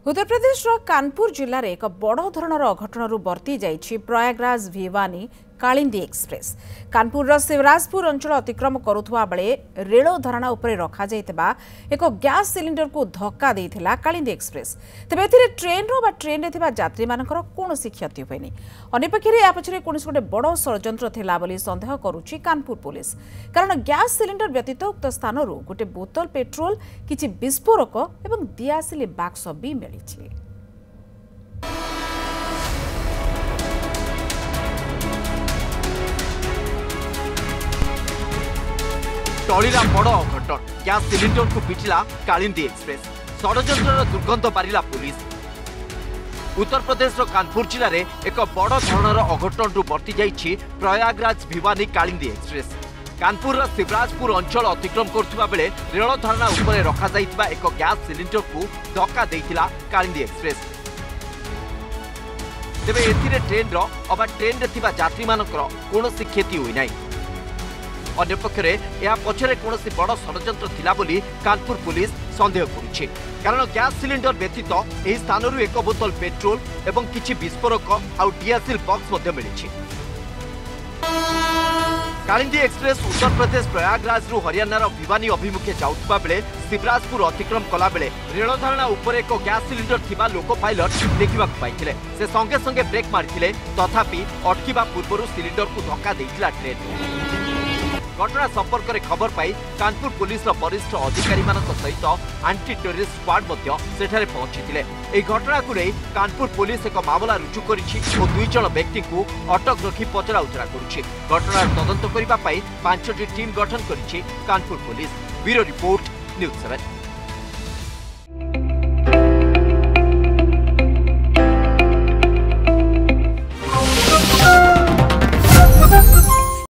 उत्तर प्रदेश कानपुर जिले में एक बड़ धरणर अघटणर बर्ती जाइछि प्रयागराज भिवानी कालिंदी एक्सप्रेस। कानपुर शिवराजपुर अंचल अतिक्रम करुवा बेले रेल धारणा उपरे रखा जाइतिबा एक गैस सिलिंडर को धक्का देइथिला कालिंदी एक्सप्रेस। तेबे एथिरे ट्रेन रे थिबा यात्री मानकर कोनोसी क्षति होइनी। अन्यपक्षे या पछरे कोनोसी गोटे बड़ षड्यंत्र थिला बोली संदेह करुछि कानपुर पुलिस, कारण गैस सिलिंडर व्यतीत उक्त स्थानरू गोटे बोतल पेट्रोल, किछि विस्फोरक एवं दियासिली बाक्स भी मिलिछि। टळीला बड़ अघटन, गैस सिलिंडर को पिटिला कालिंदी एक्सप्रेस। षड्यंत्र दुर्गंध पारिला पुलिस। उत्तर प्रदेश कानपुर जिले में एक बड़ धरणर अघटन बर्ती जाइछि प्रयागराज भिवानी कालिंदी एक्सप्रेस। कानपुर शिवराजपुर अंचल अतिक्रम करुवा बेले रेल धारणा उपरे रखा जाइतिबा एक गैस सिलिंडर को धक्का देइतिला कालिंदी एक्सप्रेस। तेबे एथिरे ट्रेन रे थिबा यात्री मानकर कोनोसी क्षति होई नाही। अन्यपक्षे यह पछरे कोनोसी बड़ षड्यंत्र थिला बोली कानपुर पुलिस संदेह करुछि, कारण गैस सिलिंडर व्यतीत एही स्थानरू एक बोतल पेट्रोल एवं किछि विस्फोरक आउ डीएसएल बॉक्स मध्ये मिलिछि। कालिंदी एक्सप्रेस उत्तर प्रदेश प्रयागराज रु हरियाणार भिवानी अभिमुखे जाउतबा बेले शिवराजपुर अतिक्रम कला बेले रेल धारणा उपर एक गैस सिलिंडर थिबा लोको पायलट देखिबा पाइथिले। से संगे संगे ब्रेक मारिथिले, तथापि अटकीबा पूर्वरु सिलिंडर को धक्का देइथिला ट्रेन। घटना संपर्क में खबर पाई कानपुर पुलिस वरिष्ठ अधिकारी सहित आंटी टेररिस्ट स्क्वाड सेठारे पहुंची। एक घटना को नहीं कानपुर पुलिस एक मामला रुजु करिछि और 2 जण व्यक्ति को अटक रखी पचरा उचरा करुछि। घटनार तदंत करने 5टी टीम गठन करिछि Kanpur police. Bureau report news 7।